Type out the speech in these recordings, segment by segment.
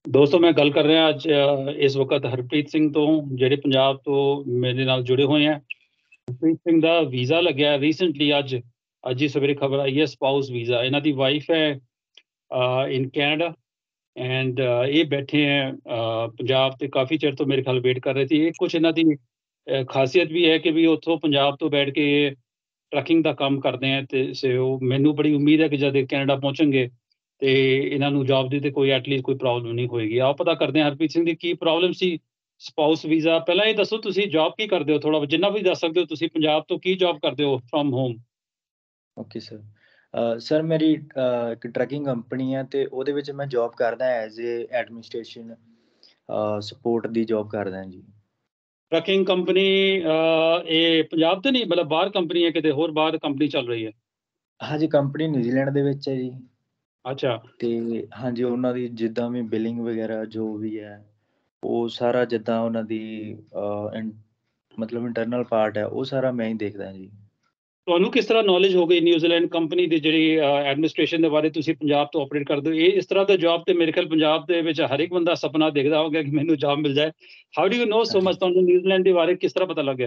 ਦੋਸਤੋ ਮੈਂ ਗੱਲ ਕਰ ਰਿਹਾ ਅੱਜ ਇਸ ਵਕਤ ਹਰਪ੍ਰੀਤ ਸਿੰਘ ਤੋਂ ਜਿਹੜੇ ਪੰਜਾਬ ਤੋਂ ਮੇਰੇ ਨਾਲ ਜੁੜੇ ਹੋਏ ਆ। ਹਰਪ੍ਰੀਤ ਸਿੰਘ ਦਾ ਵੀਜ਼ਾ ਲੱਗਿਆ ਰੀਸੈਂਟਲੀ ਅੱਜ ਹੀ ਸਵੇਰੇ ਖਬਰ ਆਈ ਹੈ ਸਪਾਊਸ ਵੀਜ਼ਾ। ਇਹਨਾਂ ਦੀ ਵਾਈਫ ਹੈ ਇਨ ਕੈਨੇਡਾ ਐਂਡ ਇਹ ਬੈਠੇ ਹੈ ਪੰਜਾਬ ਤੇ ਕਾਫੀ ਚਿਰ ਤੋਂ ਮੇਰੇ ਖਿਆਲ ਵੇਟ ਕਰ ਰਹੇ ਸੀ। ਇਹ ਕੁਝ ਇਹਨਾਂ ਦੀ ਖਾਸੀਅਤ ਵੀ ਹੈ ਕਿ ਵੀ ਉੱਥੋਂ ਪੰਜਾਬ ਤੋਂ ਬੈਠ ਕੇ ਟਰੱਕਿੰਗ ਦਾ ਕੰਮ ਕਰਦੇ ਆ ਤੇ ਸੋ ਮੈਨੂੰ ਬੜੀ ਉਮੀਦ ਹੈ ਕਿ ਜਦ ਇਹ ਕੈਨੇਡਾ ਪਹੁੰਚਣਗੇ ਤੇ ਇਹਨਾਂ ਨੂੰ ਜੌਬ ਦੀ ਤੇ ਕੋਈ ਐਟਲੀਸਟ ਕੋਈ ਪ੍ਰੋਬਲਮ ਨਹੀਂ ਹੋਏਗੀ। ਆਓ ਪਤਾ ਕਰਦੇ ਹਾਂ ਹਰਪ੍ਰੀਤ ਸਿੰਘ ਦੀ ਕੀ ਪ੍ਰੋਬਲਮ ਸੀ ਸਪਾਊਸ ਵੀਜ਼ਾ। ਪਹਿਲਾਂ ਇਹ ਦੱਸੋ ਤੁਸੀਂ ਜੌਬ ਕੀ ਕਰਦੇ ਹੋ, ਥੋੜਾ ਜਿੰਨਾ ਵੀ ਦੱਸ ਸਕਦੇ ਹੋ ਤੁਸੀਂ। ਪੰਜਾਬ ਤੋਂ ਕੀ ਜੌਬ ਕਰਦੇ ਹੋ from home? Okay sir. Sir ਮੇਰੀ ਇੱਕ ਟਰੱਕਿੰਗ ਕੰਪਨੀ ਹੈ ਅਤੇ ਉਹਦੇ ਵਿੱਚ ਮੈਂ ਜੋਬ ਕਰਦਾ ਐਜ਼ ਏ ਐਡਮਿਨਿਸਟ੍ਰੇਸ਼ਨ ਸਪੋਰਟ ਦੀ ਜੋਬ ਕਰਦਾ ਜੀ। ਟਰੱਕਿੰਗ ਕੰਪਨੀ ਇਹ ਪੰਜਾਬ ਤੇ ਨਹੀਂ, ਮਤਲਬ ਬਾਹਰ ਕੰਪਨੀ ਹੈ, ਕਿਤੇ ਹੋਰ ਬਾਹਰ ਕੰਪਨੀ ਚੱਲ ਰਹੀ ਹੈ? ਹਾਂਜੀ, ਕੰਪਨੀ ਨਿਊਜ਼ੀਲੈਂਡ ਦੇ ਵਿੱਚ ਹੈ ਜੀ। ਅੱਛਾ। ਅਤੇ ਹਾਂਜੀ, ਉਹਨਾਂ ਦੀ ਜਿੱਦਾਂ ਵੀ ਬਿਲਿੰਗ ਵਗੈਰਾ ਜੋ ਵੀ ਹੈ ਉਹ ਸਾਰਾ ਜਿੱਦਾਂ ਉਹਨਾਂ ਦੀ ਮਤਲਬ ਇੰਟਰਨਲ ਪਾਰਟ ਹੈ ਉਹ ਸਾਰਾ ਮੈਂ ਹੀ ਦੇਖਦਾ ਜੀ। ਤੁਹਾਨੂੰ ਕਿਸ ਤਰ੍ਹਾਂ ਨੌਲੇਜ ਹੋ ਗਈ ਨਿਊਜ਼ੀਲੈਂਡ ਕੰਪਨੀ ਦੀ ਜਿਹੜੀ ਐਡਮਿਨਿਸਟ੍ਰੇਸ਼ਨ ਦੇ ਬਾਰੇ? ਤੁਸੀਂ ਪੰਜਾਬ ਤੋਂ ਆਪਰੇਟ ਕਰਦੇ ਹੋ, ਇਹ ਇਸ ਤਰ੍ਹਾਂ ਦਾ ਜੌਬ ਤੇ ਮੇਰੇ ਖਿਆਲ ਪੰਜਾਬ ਦੇ ਵਿੱਚ ਹਰ ਇੱਕ ਬੰਦਾ ਸੁਪਨਾ ਦੇਖਦਾ ਹੋਗਾ ਕਿ ਮੈਨੂੰ ਜੌਬ ਮਿਲ ਜਾਏ। How do you know so much? ਤੁਹਾਨੂੰ ਨਿਊਜ਼ੀਲੈਂਡ ਦੇ ਬਾਰੇ ਕਿਸ ਤਰ੍ਹਾਂ ਪਤਾ ਲੱਗਿਆ?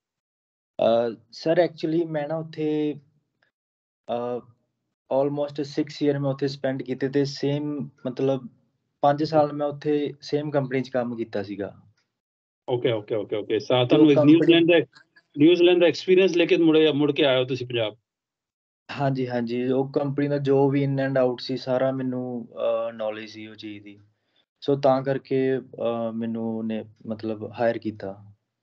ਸਰ ਐਕਚੁਅਲੀ ਮੈਂ ਨਾ ਉੱਥੇ ਆਲਮੋਸਟ 6 ਈਅਰ ਮੈਂ ਉੱਥੇ ਸਪੈਂਡ ਕੀਤੇ ਅਤੇ ਸੇਮ ਮਤਲਬ 5 ਸਾਲ ਮੈਂ ਉੱਥੇ ਸੇਮ ਕੰਪਨੀ 'ਚ ਕੰਮ ਕੀਤਾ ਸੀਗਾ। Okay okay okay okay. ਤੇ ਉਹ ਤੁਹਾਨੂੰ ਕੰਪਨੀ ਨਿਊਜ਼ੀਲੈਂਡ ਦਾ ਐਕਸਪੀਰੀਅੰਸ ਲੈ ਕੇ ਮੁੜ ਕੇ ਆਏ ਹੋ ਤੁਸੀਂ ਪੰਜਾਬ? ਹਾਂਜੀ ਹਾਂਜੀ, ਉਹ ਕੰਪਨੀ ਦਾ ਜੋ ਵੀ ਇਨ ਐਂਡ ਆਊਟ ਸੀ ਸਾਰਾ ਮੈਨੂੰ ਨੌਲੇਜ ਸੀ ਉਹ ਚੀਜ਼ ਦੀ। ਸੋ ਤਾਂ ਕਰਕੇ ਮੈਨੂੰ ਉਹਨੇ ਮਤਲਬ ਹਾਇਰ ਕੀਤਾ।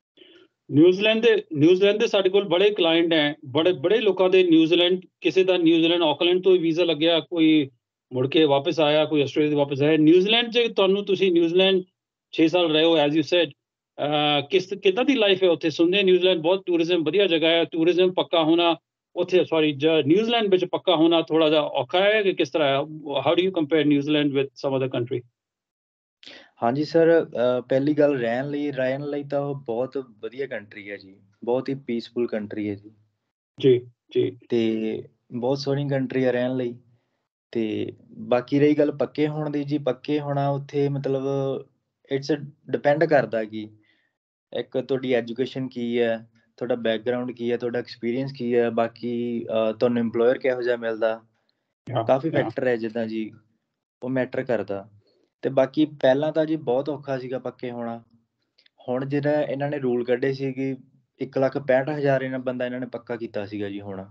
ਨਿਊਜ਼ੀਲੈਂਡ ਦੇ ਸਾਡੇ ਕੋਲ ਬੜੇ ਕਲਾਇੰਟ ਹੈ, ਬੜੇ ਲੋਕਾਂ ਦੇ ਨਿਊਜ਼ੀਲੈਂਡ, ਕਿਸੇ ਦਾ ਨਿਊਜ਼ੀਲੈਂਡ ਆਕਲੈਂਡ ਤੋਂ ਹੀ ਵੀਜ਼ਾ ਲੱਗਿਆ, ਕੋਈ ਮੁੜ ਕੇ ਵਾਪਸ ਆਇਆ, ਕੋਈ ਆਸਟ੍ਰੇਲੀਆ ਤੋਂ ਵਾਪਸ ਆਇਆ। ਨਿਊਜ਼ੀਲੈਂਡ 'ਚ ਤੁਸੀਂ ਨਿਊਜ਼ੀਲੈਂਡ 6 ਸਾਲ ਰਹੇ ਹੋ ਐਜ਼ ਯੂ ਸੈਡ, ਕਿੱਦਾਂ ਦੀ ਲਾਈਫ ਹੈ ਉੱਥੇ? ਸੁਣਦੇ ਨਿਊਜ਼ੀਲੈਂਡ ਬਹੁਤ ਟੂਰਿਜ਼ਮ ਵਧੀਆ ਜਗ੍ਹਾ ਹੈ, ਟੂਰਿਜ਼ਮ ਪੱਕਾ ਹੋਣਾ ਉੱਥੇ, ਸੌਰੀ ਨਿਊਜ਼ੀਲੈਂਡ ਵਿੱਚ ਪੱਕਾ ਹੋਣਾ ਥੋੜਾ ਜਿਹਾ ਔਖਾ ਹੈ ਕਿ ਕਿਸ ਤਰ੍ਹਾਂ ਹੈ? How do you compare New Zealand with some other country? ਹਾਂਜੀ ਸਰ, ਪਹਿਲੀ ਗੱਲ ਰਹਿਣ ਲਈ ਤਾਂ ਉਹ ਬਹੁਤ ਵਧੀਆ ਕੰਟਰੀ ਹੈ ਜੀ, ਬਹੁਤ ਹੀ ਪੀਸਫੁਲ ਕੰਟਰੀ ਹੈ ਜੀ। ਜੀ ਜੀ। ਅਤੇ ਬਹੁਤ ਸੋਹਣੀ ਕੰਟਰੀ ਹੈ ਰਹਿਣ ਲਈ। ਅਤੇ ਬਾਕੀ ਰਹੀ ਗੱਲ ਪੱਕੇ ਹੋਣ ਦੀ ਜੀ, ਪੱਕੇ ਹੋਣਾ ਉੱਥੇ ਮਤਲਬ ਇਟਸ ਡਿਪੈਂਡ ਕਰਦਾ ਕਿ ਇੱਕ ਤੁਹਾਡੀ ਐਜੂਕੇਸ਼ਨ ਕੀ ਹੈ, ਤੁਹਾਡਾ ਬੈਕਗਰਾਊਂਡ ਕੀ ਹੈ, ਤੁਹਾਡਾ ਐਕਸਪੀਰੀਅੰਸ ਕੀ ਹੈ, ਬਾਕੀ ਤੁਹਾਨੂੰ ਇੰਪਲੋਇਰ ਕਿਹੋ ਜਿਹਾ ਮਿਲਦਾ, ਕਾਫੀ ਫੈਕਟਰ ਹੈ ਜਿੱਦਾਂ ਜੀ, ਉਹ ਮੈਟਰ ਕਰਦਾ। ਅਤੇ ਬਾਕੀ ਪਹਿਲਾਂ ਤਾਂ ਜੀ ਬਹੁਤ ਔਖਾ ਸੀਗਾ ਪੱਕੇ ਹੋਣਾ। ਹੁਣ ਜਿਹੜਾ ਇਹਨਾਂ ਨੇ ਰੂਲ ਕੱਢੇ ਸੀ ਕਿ 1,65,000 ਬੰਦਾ ਇਹਨਾਂ ਨੇ ਪੱਕਾ ਕੀਤਾ ਸੀਗਾ ਜੀ ਹੁਣ,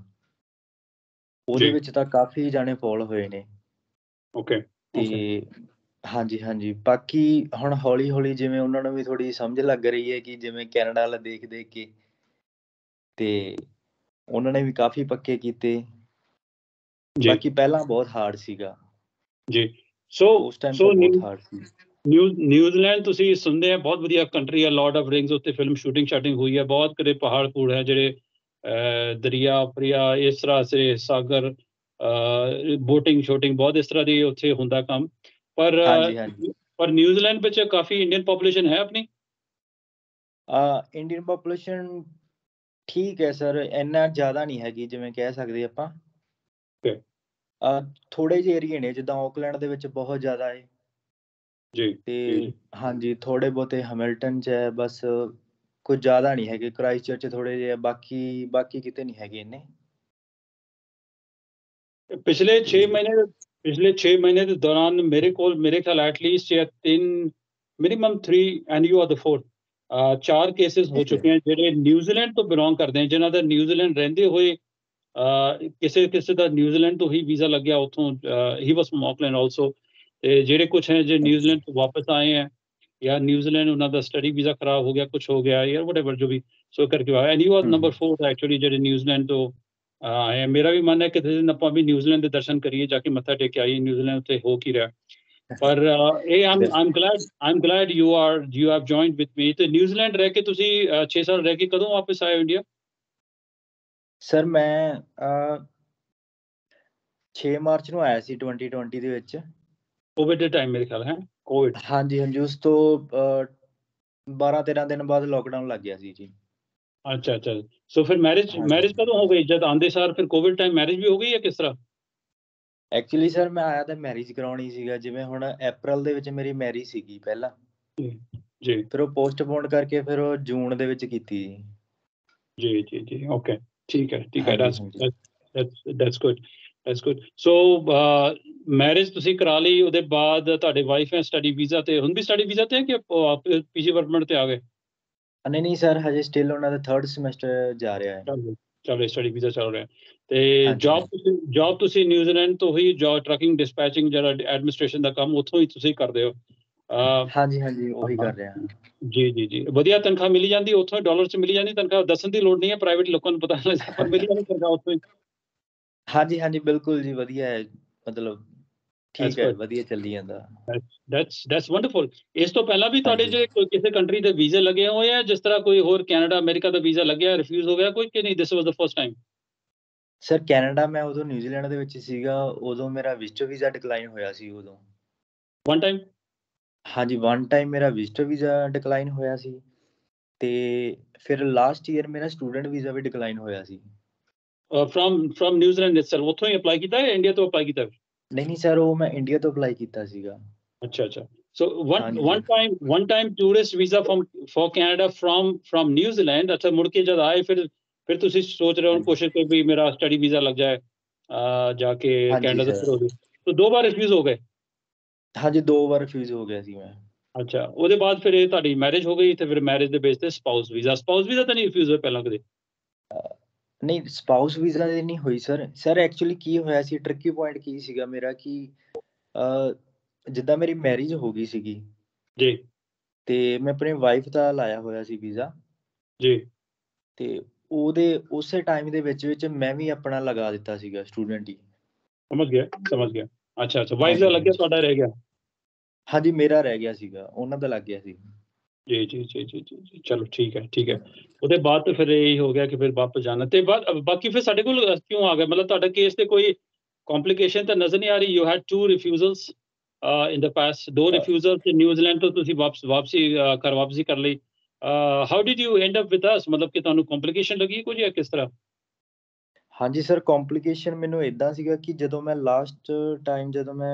ਉਹਦੇ ਜੀ ਵਿੱਚ ਤਾਂ ਕਾਫੀ ਜਾਣੇ ਫੋਲ ਹੋਏ ਨੇ। ਓਕੇ ਤੇ ਓਕੇ। ਹਾਂਜੀ ਹਾਂਜੀ, ਬਾਕੀ ਹੁਣ ਹੌਲੀ ਹੌਲੀ ਜਿਵੇਂ ਉਹਨਾਂ ਨੂੰ ਵੀ ਥੋੜ੍ਹੀ ਸਮਝ ਲੱਗ ਰਹੀ ਹੈ ਕਿ ਜਿਵੇਂ ਕੈਨੇਡਾ ਵਾਲਾ ਦੇਖ ਦੇਖ ਕੇ, ਤੇ ਉਹਨਾਂ ਨੇ ਵੀ ਕਾਫੀ ਪੱਕੇ ਕੀਤੇ। ਜੀ ਬਾਕੀ ਪਹਿਲਾਂ ਬਹੁਤ ਹਾਰਡ ਸੀਗਾ, ਜੀ। ਸੋ ਉਸ ਟਾਈਮ ਸੋ ਤਾਂ ਬਹੁਤ ਹਾਰਡ ਸੀ। ਨਿਊਜ਼ੀਲੈਂਡ ਤੁਸੀਂ ਸੁਣਦੇ ਆ ਬਹੁਤ ਵਧੀਆ ਕੰਟਰੀ ਹੈ, ਲਾਰਡ ਆਫ ਰਿੰਗਸ ਉੱਤੇ ਫਿਲਮ ਸ਼ੂਟਿੰਗ ਹੋਈ ਹੈ, ਬਹੁਤ ਕਦੇ ਪਹਾੜ ਪੂੜ ਹੈ ਜਿਹੜੇ ਦਰਿਆ ਪ੍ਰਿਆ ਇਸ ਤਰ੍ਹਾਂ ਸੇ ਸਾਗਰ, ਬੋਟਿੰਗ ਸ਼ੂਟਿੰਗ ਬਹੁਤ ਇਸ ਤਰ੍ਹਾਂ ਦੀ ਉੱਥੇ ਹੁੰਦਾ ਕੰਮ। ਪਰ ਹਾਂਜੀ ਹਾਂਜੀ, ਪਰ ਨਿਊਜ਼ੀਲੈਂਡ ਵਿੱਚ ਕਾਫੀ ਇੰਡੀਅਨ ਪੋਪੂਲੇਸ਼ਨ ਹੈ ਆਪਣੀ? ਇੰਡੀਅਨ ਪਾਪੂਲੇਸ਼ਨ ਠੀਕ ਹੈ ਸਰ, ਇੰਨਾ ਜ਼ਿਆਦਾ ਨਹੀਂ ਹੈਗੀ ਜਿਵੇਂ ਕਹਿ ਸਕਦੇ ਆਪਾਂ। ਥੋੜ੍ਹੇ ਜਿਹੇ ਏਰੀਏ ਨੇ ਜਿੱਦਾਂ ਆਕਲੈਂਡ ਦੇ ਵਿੱਚ ਬਹੁਤ ਜ਼ਿਆਦਾ ਹੈ, ਜੀ ਅਤੇ ਜੀ। ਹਾਂਜੀ ਥੋੜ੍ਹੇ ਬਹੁਤੇ ਹੈਮਿਲਟਨ 'ਚ ਹੈ, ਬਸ ਕੁਝ ਜ਼ਿਆਦਾ ਨਹੀਂ ਹੈਗੇ। ਕ੍ਰਾਈਸਟ ਚਰਚ ਥੋੜ੍ਹੇ ਜਿਹੇ, ਬਾਕੀ ਕਿਤੇ ਨਹੀਂ ਹੈਗੇ ਇੰਨੇ। ਪਿਛਲੇ 6 ਤੇ ਮਹੀਨੇ ਦੇ ਦੌਰਾਨ ਮੇਰੇ ਖਿਆਲ ਐਟਲੀਸਟ ਜਾਂ 3, minimum 3 and you are the 4th, 4 cases ਹੋ ਓਕੇ ਚੁੱਕੇ ਹਨ ਜਿਹੜੇ ਨਿਊਜ਼ੀਲੈਂਡ ਤੋਂ ਬਿਲੋਂਗ ਕਰਦੇ ਹਨ, ਜਿਨ੍ਹਾਂ ਦਾ ਨਿਊਜ਼ੀਲੈਂਡ ਰਹਿੰਦੇ ਹੋਏ ਕਿਸੇ ਦਾ ਨਿਊਜ਼ੀਲੈਂਡ ਤੋਂ ਹੀ ਵੀਜ਼ਾ ਲੱਗਿਆ ਉੱਥੋਂ, ਹੀ ਵਾਸ ਫਰਮ ਆਕਲੈਂਡ ਆਲਸੋ। ਤੇ ਜਿਹੜੇ ਕੁਛ ਹੈ ਜੋ ਨਿਊਜ਼ੀਲੈਂਡ ਤੋਂ ਵਾਪਸ ਆਏ हैं या ਨਿਊਜ਼ੀਲੈਂਡ ਉਹਨਾਂ ਦਾ ਸਟੱਡੀ ਵੀਜ਼ਾ ਖਰਾਬ ਹੋ ਗਿਆ, ਕੁਛ ਹੋ ਗਿਆ ਯਾਰ ਵਟਐਵਰ ਜੋ ਵੀ, ਸੋ ਕਰਕੇ ਆਇਆ। And you are number 4 actually ਜਿਹੜੇ ਨਿਊਜ਼ੀਲੈਂਡ ਤੋਂ ਆਏ। ਮੇਰਾ ਵੀ ਮਨ ਹੈ ਕਿ ਕਿਸੇ ਦਿਨ ਆਪਾਂ ਵੀ ਨਿਊਜ਼ੀਲੈਂਡ ਦੇ ਦਰਸ਼ਨ ਕਰੀਏ, ਜਾ ਕੇ ਮੱਥਾ ਟੇਕ ਕੇ ਆਈਏ ਨਿਊਜ਼ੀਲੈਂਡ ਉੱਤੇ ਹੋ ਕੀ ਰਿਹਾ। ਪਰ ਇਹ I'm glad you have joined with me। ਤੇ ਨਿਊਜ਼ੀਲੈਂਡ ਰਹਿ ਕੇ ਤੁਸੀਂ 6 ਸਾਲ ਰਹਿ ਕੇ ਕਦੋਂ ਵਾਪਸ ਆਏ ਹੋ ਇੰਡੀਆ? ਸਰ ਮੈਂ 6 ਮਾਰਚ ਨੂੰ ਆਇਆ ਸੀ 2020 ਦੇ ਵਿੱਚ। ਕੋਵਿਡ ਦੇ ਟਾਈਮ ਮੇਰੇ ਖਿਆਲ ਹੈ, ਕੋਵਿਡ। ਹਾਂਜੀ ਹਾਂਜੀ, ਉਸ ਤੋਂ 12-13 ਦਿਨ ਬਾਅਦ ਲੋਕਡਾਊਨ ਲੱਗ ਗਿਆ ਸੀ ਜੀ। ਅੱਛਾ ਅੱਛਾ। ਸੋ ਫਿਰ ਮੈਰਿਜ ਹਾਂਜੀ ਕਦੋਂ ਹੋ ਗਈ? ਜਦ ਆਂਦੇ ਸਾਰ ਫਿਰ ਕੋਵਿਡ ਟਾਈਮ ਮੈਰਿਜ ਵੀ ਹੋ ਗਈ ਹੈ ਕਿਸ ਤਰ੍ਹਾਂ? ਐਕਚੁਅਲੀ ਸਰ ਮੈਂ ਆਇਆ ਤਾਂ ਮੈਰਿਜ ਕਰਾਉਣੀ ਸੀਗਾ, ਜਿਵੇਂ ਹੁਣ ਅਪ੍ਰੈਲ ਦੇ ਵਿੱਚ ਮੇਰੀ ਮੈਰਿਜ ਸੀਗੀ ਪਹਿਲਾਂ, ਜੀ ਫਿਰ ਉਹ ਪੋਸਟਪੋਨ ਕਰਕੇ ਫਿਰ ਉਹ ਜੂਨ ਦੇ ਵਿੱਚ ਕੀਤੀ ਜੀ। ਜੀ ਜੀ ਜੀ ਓਕੇ ਠੀਕ ਹੈ ਹਾਂਜੀ, ਹਾਂਜੀ। ਦੈਟਸ ਗੁੱਡ ਸੋ ਮੈਰਿਜ ਤੁਸੀਂ ਕਰਾ ਲਈ, ਉਹਦੇ ਬਾਅਦ ਤੁਹਾਡੇ ਵਾਈਫ ਹੈ ਸਟੱਡੀ ਵੀਜ਼ਾ ਤੇ, ਹੁਣ ਵੀ ਸਟੱਡੀ ਵੀਜ਼ਾ ਤੇ ਹੈ ਕਿ ਪੀਜੀ ਵਰਕਮੈਂਟ ਤੇ ਆ ਗਏ? ਨਹੀਂ, ਨਹੀਂ ਸਰ, ਹਜੇ ਸਟਿਲ ਉਹਨਾਂ ਦਾ 3rd ਸਮੈਸਟਰ ਜਾ ਰਿਹਾ ਹੈ। ਚੱਲ ਰਿਹਾ ਸਟੱਡੀ ਵੀਜ਼ਾ ਚੱਲ ਰਿਹਾ ਤੇ ਹਾਂਜੀ, ਜੌਬ ਤੁਸੀਂ ਨਿਊਜ਼ੀਲੈਂਡ ਤੋਂ ਹੀ ਜੌਬ ਟਰੱਕਿੰਗ ਡਿਸਪੈਚਿੰਗ ਜਿਹੜਾ ਐਡਮਿਨਿਸਟ੍ਰੇਸ਼ਨ ਦਾ ਕੰਮ ਉੱਥੋਂ ਹੀ ਤੁਸੀਂ ਕਰਦੇ ਹੋ? ਹਾਂਜੀ, ਹਾਂਜੀ ਉਹੀ ਕਰ ਰਿਹਾ ਹਾਂ। ਜੀ ਜੀ ਜੀ ਵਧੀਆ ਤਨਖਾਹ ਮਿਲੀ ਜਾਂਦੀ ਉੱਥੋਂ, ਡਾਲਰ ਚ ਮਿਲੀ ਜਾਂਦੀ ਤਨਖਾਹ? ਦੱਸਣ ਦੀ ਲੋੜ ਨਹੀਂ ਹੈ, ਪ੍ਰਾਈਵੇਟ ਲੋਕਾਂ ਨੂੰ ਪਤਾ ਲੱਗ ਪਰ ਮਿਲੀ ਜਾਂਦੀ ਤਨਖਾਹ ਉੱਥੋਂ ਹੀ? ਹਾਂਜੀ, ਹਾਂਜੀ ਬਿਲਕੁਲ ਜੀ, ਵਧੀਆ ਹੈ, ਮਤਲਬ ਠੀਕ ਦੈਟਸ ਹੈ, ਗੁੱਡ, ਵਧੀਆ ਚੱਲੀ ਜਾਂਦਾ। That's wonderful. ਇਸ ਤੋਂ ਪਹਿਲਾਂ ਵੀ ਤੁਹਾਡੇ ਹਾਂਜੀ ਜੇ ਕੋਈ ਕਿਸੇ ਕੰਟਰੀ ਦੇ ਵੀਜ਼ੇ ਲੱਗੇ ਹੋਏ ਆ, ਜਿਸ ਤਰ੍ਹਾਂ ਕੋਈ ਹੋਰ ਕੈਨੇਡਾ ਅਮਰੀਕਾ ਦਾ ਵੀਜ਼ਾ ਲੱਗਿਆ, ਰਿਫਿਊਜ਼ ਹੋ ਗਿਆ ਕੋਈ ਕਿ ਨਹੀਂ? This was the first time? Sir Canada ਮੈਂ ਉਦੋਂ ਨਿਊਜ਼ੀਲੈਂਡ ਦੇ ਵਿੱਚ ਸੀਗਾ, ਉਦੋਂ ਮੇਰਾ ਵਿਜ਼ਟਰ ਵੀਜ਼ਾ ਡਿਕਲਾਈਨ ਹੋਇਆ ਸੀ ਉਦੋਂ। One time? ਹਾਂਜੀ, ਵਨ ਟਾਈਮ ਮੇਰਾ ਵਿਜ਼ਟਰ ਵੀਜ਼ਾ ਡਿਕਲਾਈਨ ਹੋਇਆ ਸੀ, ਤੇ ਫਿਰ ਲਾਸਟ ਈਅਰ ਮੇਰਾ ਸਟੂਡੈਂਟ ਵੀਜ਼ਾ ਵੀ ਡਿਕਲਾਈਨ ਹੋਇਆ ਸੀ। ਫਰਮ ਨਿਊਜ਼ੀਲੈਂਡ ਇਟਸੈਲਫ, ਉੱਥੋਂ ਹੀ ਅਪਲਾਈ ਕੀਤਾ ਹੈ ਇੰਡੀਆ ਤੋਂ ਅਪਲਾਈ ਕੀਤਾ? ਨਹੀਂ, ਨਹੀਂ ਸਰ, ਉਹ ਮੈਂ ਇੰਡੀਆ ਤੋਂ ਅਪਲਾਈ ਕੀਤਾ ਸੀਗਾ। ਅੱਛਾ ਅੱਛਾ ਸੋ ਹਾਂਜੀ, one time tourist visa for Canada from New Zealand, ਅੱਛਾ ਮੁੜ ਕੇ ਜਦ ਆਏ ਫਿਰ ਤੁਸੀਂ ਸੋਚ ਰਹੇ ਹੋ, ਹਾਂਜੀ, ਕੋਸ਼ਿਸ਼ ਕਰ ਵੀ ਮੇਰਾ ਸਟੱਡੀ ਵੀਜ਼ਾ ਲੱਗ ਜਾਏ ਜਾ ਕੇ ਹਾਂਜੀ ਕੈਨੇਡਾ ਸਰ। ਤੋਂ ਹੋ ਗਈ, तो 2 बार ਰਿਫਿਊਜ਼ ਹੋ ਗਏ? ਹਾਂਜੀ, 2 ਵਾਰ ਰਿਫਿਊਜ਼ ਹੋ ਗਿਆ ਸੀ ਮੈਂ। ਅੱਛਾ ਉਹਦੇ ਬਾਅਦ ਫਿਰ ਇਹ ਤੁਹਾਡੀ ਮੈਰਿਜ ਹੋ ਗਈ ਤੇ ਫਿਰ ਮੈਰਿਜ ਦੇ ਬੇਸ ਤੇ ਸਪਾਊਸ ਵੀਜ਼ਾ ਤਾਂ ਨਹੀਂ ਰਿਫਿਊਜ਼ ਹੋਇਆ ਪਹਿਲਾਂ ਕਦੇ? ਨਹੀਂ, ਸਪਾਊਸ ਵੀਜ਼ਾ ਦੀ ਨਹੀਂ ਹੋਈ ਸਰ। ਸਰ ਐਕਚੁਅਲੀ ਕੀ ਹੋਇਆ ਸੀ, ਟ੍ਰਿਕੀ ਪੁਆਇੰਟ ਕੀ ਸੀਗਾ ਮੇਰਾ ਕਿ ਅ, ਜਿੱਦਾਂ ਮੇਰੀ ਮੈਰਿਜ ਹੋ ਗਈ ਸੀਗੀ ਜੀ ਤੇ ਮੈਂ ਆਪਣੀ ਵਾਈਫ ਦਾ ਲਾਇਆ ਹੋਇਆ ਸੀ ਵੀਜ਼ਾ, ਜੀ ਤੇ ਉਹਦੇ ਉਸੇ ਟਾਈਮ ਦੇ ਵਿੱਚ ਮੈਂ ਵੀ ਆਪਣਾ ਲਗਾ ਦਿੱਤਾ ਸੀਗਾ ਸਟੂਡੈਂਟ ਹੀ। ਸਮਝ ਗਿਆ ਅੱਛਾ ਅੱਛਾ ਵਾਈਫ ਦਾ ਹਾਂਜੀ, ਲੱਗਿਆ, ਹਾਂਜੀ। ਤੁਹਾਡਾ ਰਹਿ ਗਿਆ? ਹਾਂਜੀ, ਮੇਰਾ ਰਹਿ ਗਿਆ ਸੀਗਾ, ਉਹਨਾਂ ਦਾ ਲੱਗ ਗਿਆ ਸੀ। ਜੀ ਜੀ ਜੀ ਜੀ ਜੀ ਜੀ ਚਲੋ ਠੀਕ ਹੈ ਉਹਦੇ ਬਾਅਦ ਤਾਂ ਫਿਰ ਇਹ ਹੋ ਗਿਆ ਕਿ ਫਿਰ ਵਾਪਸ ਜਾਣਾ ਤੇ ਬਾਕੀ ਫਿਰ ਸਾਡੇ ਕੋਲ ਕਿਉਂ ਆ ਗਿਆ? ਮਤਲਬ ਤੁਹਾਡਾ ਕੇਸ ਤੇ ਕੋਈ ਕੰਪਲਿਕੇਸ਼ਨ ਤਾਂ ਨਜ਼ਰ ਨਹੀਂ ਆ ਰਹੀ? You had 2 refusals in the past, 2 uh, refusal ਤੇ ਨਿਊਜ਼ੀਲੈਂਡ ਤੋਂ ਤੁਸੀਂ ਵਾਪਸੀ ਕਰ ਲਈ। How did you end up with us? ਮਤਲਬ ਕਿ ਤੁਹਾਨੂੰ ਕੰਪਲਿਕੇਸ਼ਨ ਲੱਗੀ ਕੁਝ ਜਾਂ ਕਿਸ ਤਰ੍ਹਾਂ? ਹਾਂਜੀ ਸਰ, ਕੰਪਲਿਕੇਸ਼ਨ ਮੈਨੂੰ ਇਦਾਂ ਸੀਗਾ ਕਿ ਜਦੋਂ ਮੈਂ ਲਾਸਟ ਟਾਈਮ ਜਦੋਂ ਮੈਂ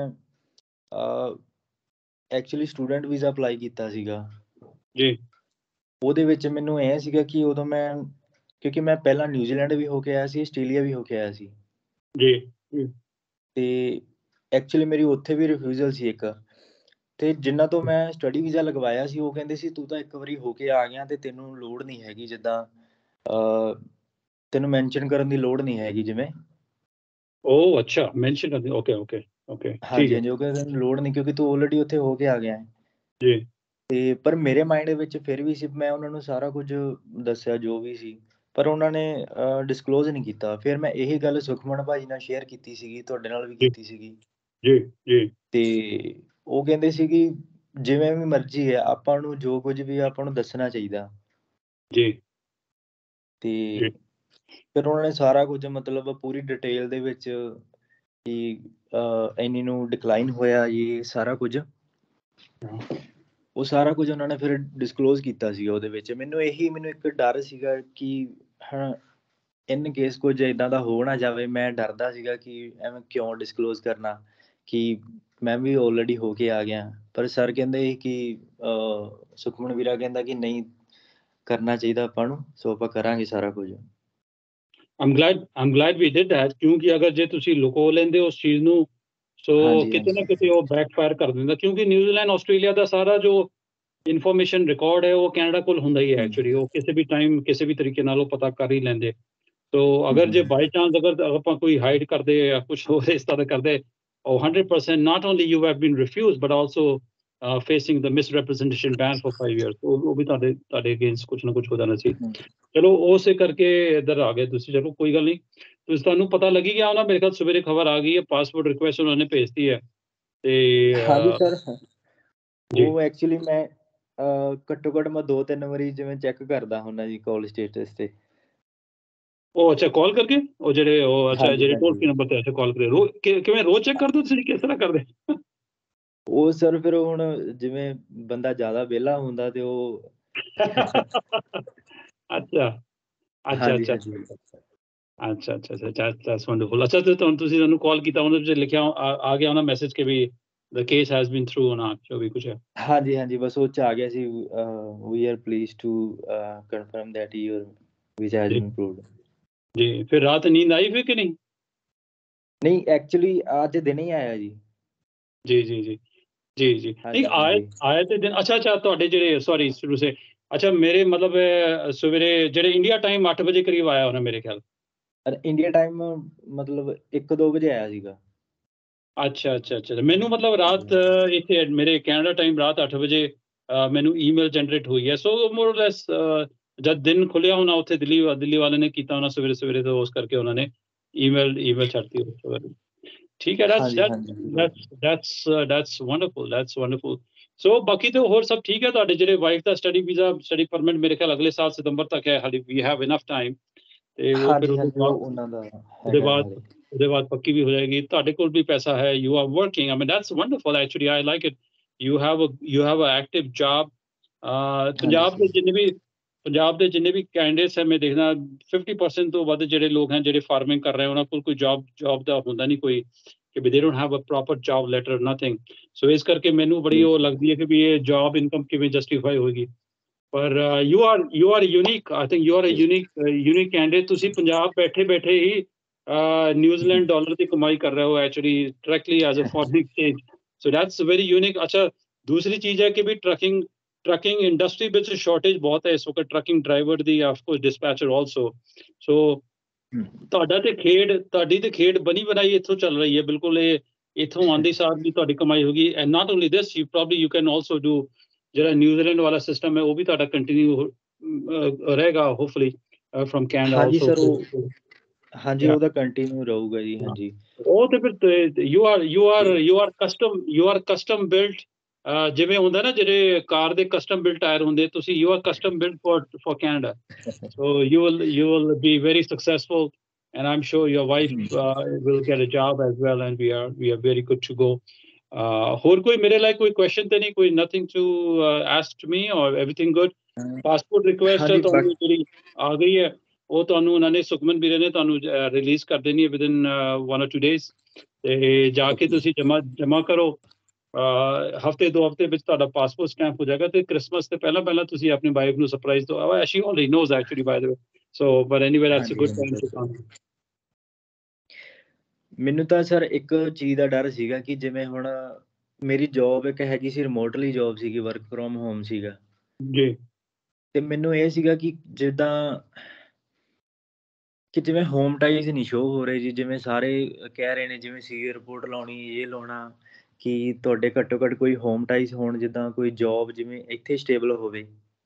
ਐਕਚੁਅਲੀ ਸਟੂਡੈਂਟ ਵੀਜ਼ਾ ਅਪਲਾਈ ਕੀਤਾ ਸੀਗਾ, ਜੀ ਉਹਦੇ ਵਿੱਚ ਮੈਨੂੰ ਇਹ ਸੀਗਾ ਕਿ ਉਦੋਂ ਮੈਂ, ਕਿਉਂਕਿ ਮੈਂ ਪਹਿਲਾਂ ਨਿਊਜ਼ੀਲੈਂਡ ਵੀ ਹੋ ਕੇ ਆਇਆ ਸੀ, ਆਸਟ੍ਰੇਲੀਆ ਵੀ ਹੋ ਕੇ ਆਇਆ ਸੀ, ਜੀ ਜੀ ਤੇ ਐਕਚੁਅਲੀ ਮੇਰੀ ਉੱਥੇ ਵੀ ਰਿਫਿਊਜ਼ਲ ਸੀ ਇੱਕ, ਤੇ ਜਿਨ੍ਹਾਂ ਤੋਂ ਮੈਂ ਸਟੱਡੀ ਵੀਜ਼ਾ ਲਗਵਾਇਆ ਸੀ ਉਹ ਕਹਿੰਦੇ ਸੀ ਤੂੰ ਤਾਂ ਇੱਕ ਵਾਰੀ ਹੋ ਕੇ ਆ ਗਿਆ ਤੇ ਤੈਨੂੰ ਲੋੜ ਨਹੀਂ ਹੈਗੀ, ਜਿੱਦਾਂ ਤੈਨੂੰ ਮੈਂਸ਼ਨ ਕਰਨ ਦੀ ਲੋੜ ਨਹੀਂ ਹੈਗੀ ਜਿਵੇਂ। ਉਹ ਅੱਛਾ ਮੈਂਸ਼ਨ ਕਰ ਦਿਓ, ਓਕੇ ਓਕੇ ਓਕੇ ਠੀਕ ਹਾਂਜੀ, ਹੈ ਹਾਂਜੀ, ਉਹ ਕਹਿੰਦੇ ਤੈਨੂੰ ਲੋੜ ਨਹੀਂ ਕਿਉਂਕਿ ਤੂੰ ਆਲਰੇਡੀ ਉੱਥੇ ਹੋ ਕੇ ਆ ਗਿਆ ਹੈ। ਜੀ ਤੇ ਪਰ ਮੇਰੇ ਮਾਈਂਡ ਵਿੱਚ ਫਿਰ ਵੀ ਸੀ, ਮੈਂ ਉਹਨਾਂ ਨੂੰ ਸਾਰਾ ਕੁਝ ਦੱਸਿਆ ਜੋ ਵੀ ਸੀ, ਪਰ ਉਹਨਾਂ ਨੇ ਡਿਸਕਲੋਜ਼ ਨਹੀਂ ਕੀਤਾ। ਫਿਰ ਮੈਂ ਇਹੀ ਗੱਲ ਸੁਖਮਨ ਭਾਜੀ ਨਾਲ ਸ਼ੇਅਰ ਕੀਤੀ ਸੀਗੀ, ਤੁਹਾਡੇ ਨਾਲ ਵੀ ਜੀ ਕੀਤੀ ਸੀਗੀ, ਜੀ ਜੀ ਤੇ ਉਹ ਕਹਿੰਦੇ ਸੀ ਕਿ ਜਿਵੇਂ ਵੀ ਮਰਜ਼ੀ ਹੈ, ਆਪਾਂ ਨੂੰ ਜੋ ਕੁਝ ਵੀ ਆ, ਆਪਾਂ ਨੂੰ ਦੱਸਣਾ ਚਾਹੀਦਾ। ਜੀ ਤੇ ਜੀ ਫਿਰ ਉਹਨਾਂ ਨੇ ਸਾਰਾ ਕੁਝ ਮਤਲਬ ਪੂਰੀ ਡਿਟੇਲ ਦੇ ਵਿੱਚ ਕਿ ਇੰਨੀ ਨੂੰ ਡਿਕਲਾਈਨ ਹੋਇਆ ਇਹ ਸਾਰਾ ਕੁਝ, ਹਾਂ, ਉਹ ਸਾਰਾ ਕੁਝ ਉਹਨਾਂ ਨੇ ਫਿਰ ਡਿਸਕਲੋਜ਼ ਕੀਤਾ ਸੀਗਾ ਉਹਦੇ ਵਿੱਚ। ਮੈਨੂੰ ਇੱਕ ਡਰ ਸੀਗਾ ਕਿ ਹਾਂ, ਇਨ ਕੇਸ ਕੁਝ ਇਦਾਂ ਦਾ ਹੋ ਨਾ ਜਾਵੇ, ਮੈਂ ਡਰਦਾ ਸੀਗਾ ਕਿ ਐਵੇਂ ਕਿਉਂ ਡਿਸਕਲੋਜ਼ ਕਰਨਾ, ਕਿ ਮੈਂ ਵੀ ਆਲਰੇਡੀ ਹੋ ਕੇ ਆ ਗਿਆ। ਪਰ ਸਰ ਕਹਿੰਦੇ ਸੀ ਕਿ ਸੁਖਮਨ ਵੀਰਾ ਕਹਿੰਦਾ ਕਿ ਨਹੀਂ, ਕਰਨਾ ਚਾਹੀਦਾ ਆਪਾਂ ਨੂੰ, ਸੋ ਆਪਾਂ ਕਰਾਂਗੇ ਸਾਰਾ ਕੁਝ। I'm glad we did that, ਕਿਉਂਕਿ ਅਗਰ ਜੇ ਤੁਸੀਂ ਲੁਕੋ ਲੈਂਦੇ ਉਸ ਚੀਜ਼ ਨੂੰ ਸੋ ਹਾਂਜੀ, ਕਿਤੇ ਨਾ ਹਾਂਜੀ, ਕਿਤੇ ਉਹ ਬੈਕਫਾਇਰ ਕਰ ਦਿੰਦਾ, ਕਿਉਂਕਿ ਨਿਊਜ਼ੀਲੈਂਡ ਆਸਟ੍ਰੇਲੀਆ ਦਾ ਸਾਰਾ ਜੋ ਇਨਫੋਰਮੇਸ਼ਨ ਰਿਕਾਰਡ ਹੈ ਉਹ ਕੈਨੇਡਾ ਕੋਲ ਹੁੰਦਾ ਹੀ ਹੈ ਹੂੰ, ਐਕਚੁਅਲੀ, ਉਹ ਕਿਸੇ ਵੀ ਟਾਈਮ ਕਿਸੇ ਵੀ ਤਰੀਕੇ ਨਾਲ ਉਹ ਪਤਾ ਕਰ ਹੀ ਲੈਂਦੇ। ਸੋ ਹੂੰ, ਅਗਰ ਜੇ ਹੂੰ, ਬਾਈ ਚਾਂਸ ਅਗਰ ਆਪਾਂ ਕੋਈ ਹਾਈਡ ਕਰਦੇ ਜਾਂ ਕੁਝ ਹੋਰ ਇਸ ਤਰ੍ਹਾਂ ਕਰਦੇ, ਉਹ 100% not only you have been refused but also facing the misrepresentation ban for 5 years, ਉਹ ਵੀ ਤੁਹਾਡੇ ਅਗੇਂਸਟ ਕੁਝ ਨਾ ਕੁਝ ਹੋ ਜਾਣਾ ਸੀ। ਹੂੰ। ਚਲੋ ਉਸੇ ਕਰਕੇ ਇੱਧਰ ਆ ਗਏ ਤੁਸੀਂ, ਚਲੋ ਕੋਈ ਗੱਲ ਨਹੀਂ, ਤੁਸੀਂ ਤੁਹਾਨੂੰ ਪਤਾ ਲੱਗੀ ਗਿਆ ਨਾ, ਮੇਰੇ ਖਿਆਲ ਸਵੇਰੇ ਖਬਰ ਆ ਗਈ ਹੈ ਪਾਸਪੋਰਟ ਰਿਕੁਐਸਟ ਉਹਨਾਂ ਨੇ ਭੇਜਤੀ ਹੈ ਤੇ ਹਾਂਜੀ ਸਰ, ਜੀ ਉਹ ਐਕਚੁਅਲੀ ਮੈਂ ਘੱਟੋ ਘੱਟ ਮੈਂ 2-3 ਵਾਰੀ ਜਿਵੇਂ ਚੈੱਕ ਕਰਦਾ ਹੁੰਦਾ ਜੀ ਕਾਲ ਸਟੇਟਸ ਤੇ। ਉਹ ਅੱਛਾ ਕਾਲ ਕਰਕੇ, ਉਹ ਜਿਹੜੇ ਉਹ ਅੱਛਾ ਹਾਂਜੀ, ਜਿਹੜੇ ਟੋਲ ਹਾਂਜੀ। ਫ੍ਰੀ ਨੰਬਰ ਤੇ ਅੱਛਾ ਕਾਲ ਕਰੇ, ਕਿਵੇਂ ਰੋਜ਼ ਚੈੱਕ ਕਰਦੇ ਹੋ ਤੁਸੀਂ, ਕਿਸ ਤਰ੍ਹਾਂ ਕਰਦੇ? ਉਹ ਸਰ ਫਿਰ ਹੁਣ ਜਿਵੇਂ ਬੰਦਾ ਜ਼ਿਆਦਾ ਵਿਹਲਾ ਹੁੰਦਾ ਤੇ ਉਹ ਅੱਛਾ ਅੱਛਾ ਹਾਂਜੀ, ਅੱਛਾ ਹਾਂਜੀ। अच्छा अच्छा अच्छा, दैट्स वंडरफुल। अच्छा तो ਤੁਸੀਂ ਤੁਹਾਨੂੰ ਕਾਲ ਕੀਤਾ, ਉਹਦੇ ਵਿੱਚ ਲਿਖਿਆ ਆ ਗਿਆ ਉਹਨਾਂ ਮੈਸੇਜ ਕਿ we the case has been through on ਜੋ ਵੀ ਕੁਝ ਹੈ। ਹਾਂਜੀ, ਹਾਂਜੀ, ਬਸ ਉਹ 'ਚ ਆ ਗਿਆ ਸੀ we are pleased to confirm that your visa has ਜੀ ਬੀਨ ਅਪਰੂਵਡ। ਜੀ, ਫਿਰ ਰਾਤ ਨੀਂਦ ਆਈ ਫਿਰ ਕਿ ਨਹੀਂ? ਨਹੀਂ, ਐਕਚੁਅਲੀ ਅੱਜ ਦਿਨੇ ਹੀ ਆਇਆ ਜੀ। ਜੀ ਜੀ ਜੀ ਜੀ ਜੀ, ਨਹੀਂ ਹਾਂਜੀ, ਆਏ ਹਾਂਜੀ। ਆਏ ਤੇ ਦਿਨ, ਅੱਛਾ ਅੱਛਾ, ਤੁਹਾਡੇ ਜਿਹੜੇ ਸੌਰੀ ਸ਼ੁਰੂ ਸੇ, ਅੱਛਾ ਮੇਰੇ ਮਤਲਬ ਸਵੇਰੇ ਜਿਹੜੇ ਇੰਡੀਆ ਟਾਈਮ 8 ਵਜੇ ਕਰੀਬ ਆਇਆ ਹੋਣਾ ਮੇਰੇ ਖਿਆਲ। ਇੰਡੀਆ ਟਾਈਮ ਮਤਲਬ 1-2 ਵਜੇ ਆਇਆ ਸੀਗਾ। ਅੱਛਾ ਅੱਛਾ ਅੱਛਾ, ਮੈਨੂੰ ਮਤਲਬ ਰਾਤ ਹਾਂਜੀ, ਇੱਥੇ ਮੇਰੇ ਕੈਨੇਡਾ ਟਾਈਮ ਰਾਤ 8 ਵਜੇ ਮੈਨੂੰ ਈਮੇਲ ਜਨਰੇਟ ਹੋਈ ਹੈ। ਸੋ ਮੋਰ ਲੈਸ ਜਦ ਦਿਨ ਖੁੱਲਿਆ ਹੋਣਾ ਉੱਥੇ ਦਿੱਲੀ ਵਾਲੇ ਨੇ ਕੀਤਾ ਹੋਣਾ ਸਵੇਰੇ ਸਵੇਰੇ, ਤੋਂ ਉਸ ਕਰਕੇ ਉਹਨਾਂ ਨੇ ਈਮੇਲ ਛੱਡਤੀ ਉਸ ਸਵੇਰੇ। ਠੀਕ ਹੈ, ਹਾਂਜੀ, ਹਾਂਜੀ ਜ਼ਰੂਰ। that's wonderful। ਸੋ ਬਾਕੀ ਤਾਂ ਹੋਰ ਸਭ ਠੀਕ ਹੈ। ਤੁਹਾਡੇ ਜਿਹੜੇ ਵਾਈਫ ਦਾ ਸਟੱਡੀ ਪਰਮਿਟ ਮੇਰੇ ਖਿਆਲ ਅਗਲੇ ਸਾਲ ਸਤੰਬਰ ਤੱਕ ਹੈ, ਹਾਲੇ ਵੀ ਹੈਵ ਇਨਫ ਟਾਈਮ। ਤੇ ਉਹ ਫਿਰ ਹਾਂਜੀ, ਹਾਂਜੀ, ਉਹ ਉਹਨਾਂ ਦਾ ਉਹਦੇ ਹੈਗਾ ਬਾਅਦ ਹਾਲੇ। ਉਹਦੇ ਬਾਅਦ ਪੱਕੀ ਵੀ ਹੋ ਜਾਏਗੀ। ਤੁਹਾਡੇ ਕੋਲ ਵੀ ਪੈਸਾ ਹੈ, you are working, I mean that's wonderful actually, I like it. You have a active job. ਹਾਂਜੀ ਪੰਜਾਬ ਸਰ। ਦੇ ਜਿੰਨੇ ਵੀ ਕੈਂਡੀਡੇਟਸ ਹੈ, ਮੈਂ ਦੇਖਦਾ 50% ਤੋਂ ਵੱਧ ਜਿਹੜੇ ਲੋਕ ਹਨ ਜਿਹੜੇ ਫਾਰਮਿੰਗ ਕਰ ਰਹੇ ਉਹਨਾਂ ਕੋਲ ਕੋਈ ਜੌਬ ਦਾ ਹੁੰਦਾ ਨਹੀਂ ਕੋਈ, ਕਿ ਵੀ they don't have a proper job letter, nothing. So ਇਸ ਕਰਕੇ ਮੈਨੂੰ ਬੜੀ ਉਹ ਲੱਗਦੀ ਹੈ ਕਿ ਵੀ ਇਹ ਜੌਬ ਇਨਕਮ ਕਿਵੇਂ ਜਸਟੀਫਾਈ ਹੋਏਗੀ। ਪਰ you are unique, I think you are a unique candidate. ਤੁਸੀਂ ਪੰਜਾਬ ਬੈਠੇ ਬੈਠੇ ਹੀ ਨਿਊਜ਼ੀਲੈਂਡ ਡਾਲਰ ਦੀ ਕਮਾਈ ਕਰ ਰਹੇ ਹੋ actually directly as a foreign exchange. So that's very unique. ਅੱਛਾ, ਦੂਸਰੀ ਚੀਜ਼ ਹੈ ਕਿ ਵੀ ਟਰੱਕਿੰਗ ਇੰਡਸਟਰੀ ਵਿੱਚ ਸ਼ਾਰਟੇਜ ਬਹੁਤ ਹੈ ਇਸ ਵਕਤ, ਟਰੱਕਿੰਗ ਡਰਾਈਵਰ ਦੀ, of course dispatcher also. So ਤੁਹਾਡੀ ਤੇ ਖੇਡ ਬਣੀ ਬਣਾਈ ਇੱਥੋਂ ਚੱਲ ਰਹੀ ਹੈ ਬਿਲਕੁਲ। ਇਹ ਇੱਥੋਂ ਆਉਂਦੀ ਸਾਰ ਵੀ ਤੁਹਾਡੀ ਕਮਾਈ ਹੋਗੀ। And not only this, you can also do ਜਿਹੜਾ ਨਿਊਜ਼ੀਲੈਂਡ ਵਾਲਾ ਸਿਸਟਮ ਹੈ ਉਹ ਵੀ ਤੁਹਾਡਾ ਕੰਟੀਨਿਊ ਰਹੇਗਾ ਹੋਪਫੁਲੀ ਫਰਮ ਕੈਨੇਡਾ ਹਾਂਜੀ ਆਲਸੋ। ਸਰ, ਉਹ ਹਾਂਜੀ ਉਹਦਾ ਕੰਟੀਨਿਊ ਰਹੂਗਾ ਜੀ। ਹਾਂਜੀ। ਉਹ ਤੇ ਫਿਰ ਯੂ ਆਰ ਕਸਟਮ ਬਿਲਟ, ਜਿਵੇਂ ਹੁੰਦਾ ਨਾ ਜਿਹੜੇ ਕਾਰ ਦੇ ਕਸਟਮ ਬਿਲਟ ਟਾਇਰ ਹੁੰਦੇ, ਤੁਸੀਂ you are custom built for Canada. So you will be very successful, and I'm sure your wife will get a job as well, and we are very good to go. ਹੋਰ ਕੋਈ ਮੇਰੇ ਲਈ ਕੋਈ question ਤੇ ਨਹੀਂ, ਕੋਈ nothing to ask to me, or everything good? Passport request ਹਾਂਜੀ ਤੁਹਾਨੂੰ ਜਿਹੜੀ ਆ ਗਈ ਹੈ ਉਹ ਤੁਹਾਨੂੰ ਉਹਨਾਂ ਨੇ ਸੁਖਮਨ ਵੀਰੇ ਨੇ ਤੁਹਾਨੂੰ ਰਿਲੀਜ਼ ਕਰ ਦੇਣੀ ਹੈ ਵਿਦਿਨ 1 or 2 days, ਤੇ ਜਾ ਕੇ ਤੁਸੀਂ ਜਮਾ ਕਰੋ। ਹਫਤੇ 2 ਹਫਤੇ ਵਿੱਚ ਤੁਹਾਡਾ ਪਾਸਪੋਰਟ ਸਟੈਂਪ ਹੋ ਜਾਏਗਾ, ਤੇ ਕ੍ਰਿਸਮਸ ਤੋਂ ਪਹਿਲਾਂ ਤੁਸੀਂ ਆਪਣੀ ਵਾਈਫ ਨੂੰ ਸਰਪ੍ਰਾਈਜ਼ ਦਿਓ। She already knows actually by the way, so but anyway that's a ਹਾਂਜੀ, ਗੁੱਡ ਹਾਂਜੀ ਟਾਈਮ ਟੂ ਸਰ। ਕਮ। ਮੈਨੂੰ ਤਾਂ ਸਰ ਇੱਕ ਚੀਜ਼ ਦਾ ਡਰ ਸੀਗਾ ਕਿ ਜਿਵੇਂ ਹੁਣ ਮੇਰੀ ਜੌਬ ਇੱਕ ਹੈਗੀ ਸੀ, ਰਿਮੋਟਲੀ ਜੌਬ ਸੀਗੀ, ਵਰਕ ਫਰੋਮ ਹੋਮ ਸੀਗਾ। ਜੀ ਤੇ ਮੈਨੂੰ ਇਹ ਸੀਗਾ ਕਿ ਜਿੱਦਾਂ ਕਿ ਜਿਵੇਂ ਹੋਮ ਟਾਈਜ਼ ਨਹੀਂ ਸ਼ੋ ਹੋ ਰਹੇ ਜੀ, ਜਿਵੇਂ ਸਾਰੇ ਕਹਿ ਰਹੇ ਨੇ ਜਿਵੇਂ ਸੀਏ ਰਿਪੋਰਟ ਲਾਉਣੀ, ਇਹ ਲਾਉਣਾ, ਕਿ ਤੁਹਾਡੇ ਘੱਟੋ ਘੱਟ ਕੋਈ ਹੋਮ ਟਾਈਜ਼ ਹੋਣ, ਜਿੱਦਾਂ ਕੋਈ ਜੌਬ ਜਿਵੇਂ ਇੱਥੇ ਸਟੇਬਲ ਹੋਵੇ।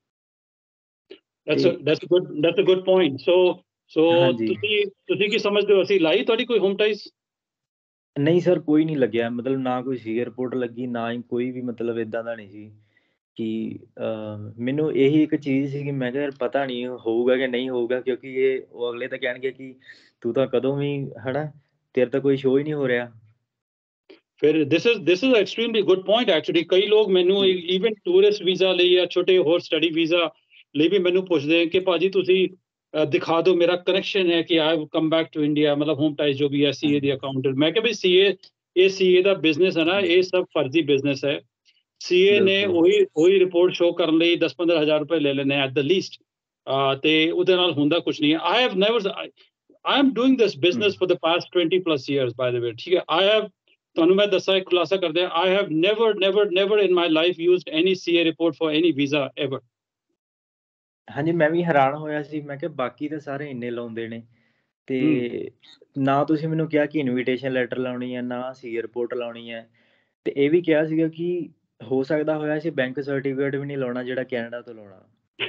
ਤੇ that's a good point. So ਹਾਂਜੀ। ਤੁਸੀਂ ਕੀ ਸਮਝਦੇ ਹੋ, ਅਸੀਂ ਲਾਈ ਤੁਹਾਡੀ ਕੋਈ ਹੋਮ ਟਾਈਜ਼? ਨਹੀਂ ਸਰ, ਕੋਈ ਨਹੀਂ ਲੱਗਿਆ, ਮਤਲਬ ਨਾ ਕੋਈ ਸੀਏ ਰਿਪੋਰਟ ਲੱਗੀ, ਨਾ ਹੀ ਕੋਈ ਵੀ ਮਤਲਬ ਇੱਦਾਂ ਦਾ ਨਹੀਂ ਸੀ ਕਿ ਮੈਨੂੰ ਇਹੀ ਇੱਕ ਚੀਜ਼ ਸੀ ਕਿ ਮੈਂ ਕਿਹਾ ਯਾਰ ਪਤਾ ਨਹੀਂ ਹੋਊਗਾ ਕਿ ਨਹੀਂ ਹੋਊਗਾ, ਕਿਉਂਕਿ ਉਹ ਅਗਲੇ ਤਾਂ ਕਹਿਣਗੇ ਕਿ ਤੂੰ ਤਾਂ ਕਦੋਂ ਵੀ ਹੈ ਨਾ, ਤੇਰੇ ਤਾਂ ਕੋਈ ਸ਼ੋਅ ਹੀ ਨਹੀਂ ਹੋ ਰਿਹਾ। ਫਿਰ this is extremely good point actually. ਕਈ ਲੋਕ ਮੈਨੂੰ ਈਵਨ ਟੂਰਿਸਟ ਵੀਜ਼ਾ ਲਈ ਜਾਂ ਛੋਟੇ ਹੋਰ ਸਟੱਡੀ ਵੀਜ਼ਾ ਲਈ ਵੀ ਮੈਨੂੰ ਪੁੱਛਦੇ ਕਿ ਭਾਜੀ ਤੁਸੀਂ ਦਿਖਾ ਦਿਓ ਮੇਰਾ ਕਨੈਕਸ਼ਨ ਹੈ ਕਿ I come back to India, ਮਤਲਬ ਹੋਮ ਟਾਈਜ਼ ਜੋ ਵੀ ਹੈ, ਸੀਏ ਦੀ ਅਕਾਊਂਟੈਂਟ। ਮੈਂ ਕਿਹਾ ਵੀ ਸੀਏ ਦਾ ਬਿਜ਼ਨਸ ਹੈ ਨਾ, ਇਹ ਸਭ ਫਰਜ਼ੀ ਬਿਜ਼ਨਸ ਹੈ। ਸੀਏ ਨੇ ਬਿਲਕੁਲ। ਉਹੀ ਰਿਪੋਰਟ ਸ਼ੋਅ ਕਰਨ ਲਈ 10-15 ਹਜ਼ਾਰ ਰੁਪਏ ਲੈ ਲੈਣੇ ਐਟ ਦ ਲੀਸਟ, ਤੇ ਉਹਦੇ ਨਾਲ ਹੁੰਦਾ ਕੁਝ ਨਹੀਂ ਹੈ। I am doing this business for the past 20+ years, by the way, ਠੀਕ ਹੈ। ਤੁਹਾਨੂੰ ਮੈਂ ਦੱਸਾਂ, ਇੱਕ ਖੁਲਾਸਾ ਕਰਦੇ ਹਾਂ, I have never in my life used any CA report for any visa ever. ਹਾਂਜੀ, ਮੈਂ ਵੀ ਹੈਰਾਨ ਹੋਇਆ ਸੀ, ਮੈਂ ਕਿਹਾ ਬਾਕੀ ਤਾਂ ਸਾਰੇ ਇੰਨੇ ਲਾਉਂਦੇ ਨੇ, ਤੇ ਨਾ ਤੁਸੀਂ ਮੈਨੂੰ ਕਿਹਾ ਕਿ ਇਨਵੀਟੇਸ਼ਨ ਲੈਟਰ ਲਾਉਣੀ ਹੈ, ਨਾ ਸੀਏ ਰਿਪੋਰਟ ਲਾਉਣੀ ਹੈ, ਤੇ ਇਹ ਵੀ ਕਿਹਾ ਸੀਗਾ ਕਿ ਹੋ ਸਕਦਾ ਹੋਇਆ ਸੀ ਬੈਂਕ ਸਰਟੀਫਿਕੇਟ ਵੀ ਨਹੀਂ ਲਾਉਣਾ ਜਿਹੜਾ ਕੈਨੇਡਾ ਤੋਂ ਲਾਉਣਾ।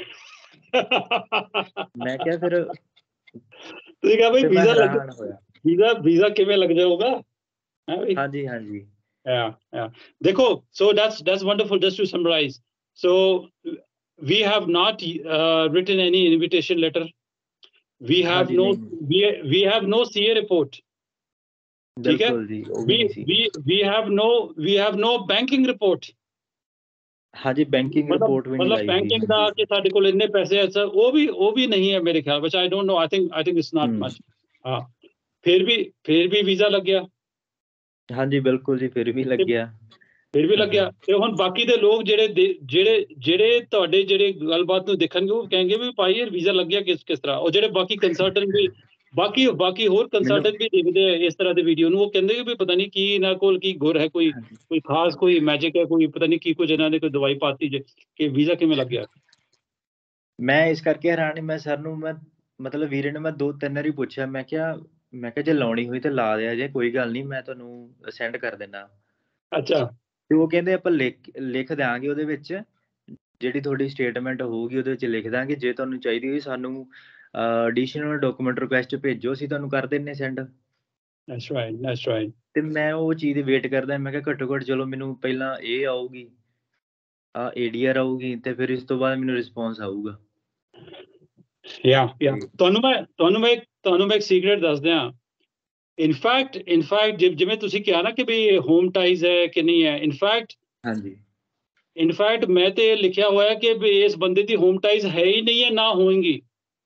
ਮੈਂ ਕਿਹਾ ਤੁਸੀਂ ਕਿਹਾ ਭਾਈ ਫਿਰ ਮੈਂ ਹੈਰਾਨ ਹੋਇਆ। ਵੀਜ਼ਾ ਕਿਵੇਂ ਲੱਗ ਜਾਊਗਾ? ਹਾਂਜੀ, ਹਾਂਜੀ। Yeah. ਦੇਖੋ, so that's wonderful. Just to summarize, so we have not written any invitation letter. We have ਹਾਂਜੀ, no ਨਹੀਂ we have no CA report. ठीक है? ਬਿਲਕੁਲ ਜੀ, ਉਹ ਵੀ ਨਹੀਂ ਸੀ। We have no banking report. ਹਾਂਜੀ, ਬੈਂਕਿੰਗ ਰਿਪੋਰਟ ਵੀ ਨਹੀਂ ਮਤਲਬ ਲਾਈ ਸੀ। ਬੈਂਕਿੰਗ ਦਾ ਹਾਂਜੀ। ਕਿ ਸਾਡੇ ਕੋਲ ਇੰਨੇ ਪੈਸੇ ਹੈ ਸਰ, ਉਹ ਵੀ ਨਹੀਂ ਹੈ ਮੇਰੇ ਖਿਆਲ ਵਿੱਚ। I don't know. I think it's not much. ਹਾਂ, ਫਿਰ ਵੀ ਵੀਜ਼ਾ ਲੱਗਿਆ ਹਾਂਜੀ ਬਿਲਕੁਲ ਜੀ, ਫਿਰ ਵੀ ਤੇ ਲੱਗਿਆ। ਫਿਰ ਵੀ ਲੱਗਿਆ। ਤੇ ਹੁਣ ਬਾਕੀ ਦੇ ਲੋਕ ਜਿਹੜੇ ਤੁਹਾਡੇ ਜਿਹੜੇ ਗੱਲਬਾਤ ਨੂੰ ਦੇਖਣਗੇ ਉਹ ਕਹਿਣਗੇ ਵੀ ਭਾਈ ਇਹ ਵੀਜ਼ਾ ਲੱਗਿਆ ਕਿਸ ਤਰ੍ਹਾਂ। ਉਹ ਜਿਹੜੇ ਬਾਕੀ ਕੰਸਲਟੈਂਟ ਵੀ ਬਾਕੀ ਹੋਰ ਮੈਨੂੰ ਕੰਸਲਟੈਂਟ ਵੀ ਦੇਖਦੇ ਆ ਇਸ ਤਰ੍ਹਾਂ ਦੇ ਵੀਡੀਓ ਨੂੰ, ਉਹ ਕਹਿੰਦੇ ਵੀ ਪਤਾ ਨਹੀਂ ਕੀ ਇਹਨਾਂ ਕੋਲ ਕੀ ਗੁਰ ਹੈ, ਕੋਈ ਖਾਸ ਕੋਈ ਮੈਜਿਕ ਹੈ, ਕੋਈ ਪਤਾ ਨਹੀਂ ਕੀ ਕੁਝ ਇਹਨਾਂ ਨੇ ਕੋਈ ਦਵਾਈ ਪਾਤੀ ਜੇ ਕਿ ਵੀਜ਼ਾ ਕਿਵੇਂ ਲੱਗਿਆ। ਮੈਂ ਇਸ ਕਰਕੇ ਹੈਰਾਨ ਮੈਂ ਸਰ ਨੂੰ ਮੈਂ ਮਤਲਬ ਵੀਰੇ ਨੂੰ ਮੈਂ 2-3 ਵਾਰੀ ਪੁੱਛਿਆ, ਮੈਂ ਕਿਹਾ ਜੇ ਲਾਉਣੀ ਹੋਈ ਤੇ ਲਾ ਦਿਆ ਜੇ, ਕੋਈ ਗੱਲ ਨਹੀਂ, ਮੈਂ ਤੁਹਾਨੂੰ ਸੈਂਡ ਕਰ ਦਿੰਦਾ। ਅੱਛਾ ਤੇ ਉਹ ਕਹਿੰਦੇ ਆਪਾਂ ਲਿਖ ਦਿਆਂਗੇ ਉਹਦੇ ਵਿੱਚ, ਜਿਹੜੀ ਤੁਹਾਡੀ ਸਟੇਟਮੈਂਟ ਹੋਊਗੀ ਉਹਦੇ ਵਿੱਚ ਲਿਖ ਦਾਂਗੇ, ਜੇ ਤੁਹਾਨੂੰ ਚਾਹੀਦੀ ਹੋਈ ਸਾਨੂੰ ਐਡੀਸ਼ਨਲ ਡਾਕੂਮੈਂਟ ਰਿਕੁਐਸਟ ਭੇਜੋ, ਅਸੀਂ ਤੁਹਾਨੂੰ ਕਰ ਦਿੰਨੇ ਸੈਂਡ। that's right ਤੇ ਮੈਂ ਉਹ ਚੀਜ਼ ਦੀ ਵੇਟ ਕਰਦਾ, ਮੈਂ ਕਿਹਾ ਘੱਟੋ ਘੱਟ ਚਲੋ ਮੈਨੂੰ ਪਹਿਲਾਂ ਇਹ ਆਊਗੀ, ADR ਆਊਗੀ, ਤੇ ਫਿਰ ਇਸ ਤੋਂ ਬਾਅਦ ਮੈਨੂੰ ਰਿਸਪੌਂਸ ਆਊਗਾ। ਯਾ ਤੁਹਾਨੂੰ ਮੈਂ ਇੱਕ ਸੀਕ੍ਰੇਟ ਦੱਸ ਦਿਆਂ। ਇਨਫੈਕਟ ਜਿਵੇਂ ਤੁਸੀਂ ਕਿਹਾ ਨਾ ਕਿ ਵੀ ਹੋਮ ਟਾਈਜ਼ ਹੈ ਕਿ ਨਹੀਂ ਹੈ, ਹਾਂਜੀ ਇਨਫੈਕਟ ਮੈਂ ਤੇ ਲਿਖਿਆ ਹੋਇਆ ਕਿ ਵੀ ਇਸ ਬੰਦੇ ਦੀ ਹੋਮ ਟਾਈਜ਼ ਹੈ ਹੀ ਨਹੀਂ ਹੈ, ਨਾ ਹੋਏਗੀ।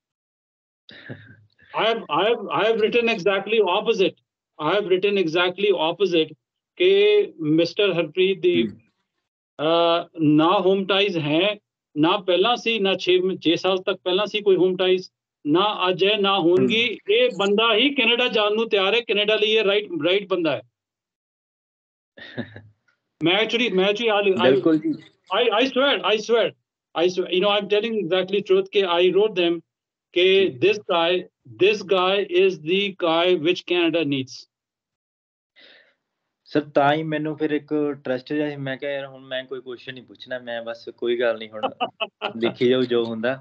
I have written exactly opposite ਕਿ ਮਿਸਟਰ ਹਰਪ੍ਰੀਤ ਦੀ ਨਾ ਹੋਮ ਟਾਈਜ਼ ਹੈ, ਨਾ ਪਹਿਲਾਂ ਸੀ, ਨਾ 6 ਸਾਲ ਤੱਕ ਪਹਿਲਾਂ ਸੀ ਕੋਈ ਹੋਮ ਟਾਈਜ਼, ਨਾ ਅੱਜ ਹੈ, ਨਾ ਹੋਣਗੀ। ਇਹ ਬੰਦਾ ਹੀ ਕੈਨੇਡਾ ਜਾਣ ਨੂੰ ਤਿਆਰ ਹੈ, ਕੈਨੇਡਾ ਲਈ ਇਹ ਰਾਈਟ ਬੰਦਾ ਹੈ। ਮੈਂ actually ਬਿਲਕੁਲ ਜੀ। I swear, you know, I'm telling you exactly truth कि I wrote them कि this guy is the guy which Canada needs. Sir ਤਾਂ ਹੀ ਮੈਨੂੰ ਫਿਰ ਇੱਕ ਟਰਸਟ ਜਿਹਾ ਸੀ, ਮੈਂ ਕਿਹਾ ਯਾਰ ਹੁਣ ਮੈਂ ਕੋਈ ਕੁਐਸਚਨ ਨਹੀਂ ਪੁੱਛਣਾ, ਮੈਂ ਬਸ ਕੋਈ ਗੱਲ ਨਹੀਂ, ਹੁਣ ਦੇਖੀ ਜਾਊ ਜੋ ਹੁੰਦਾ।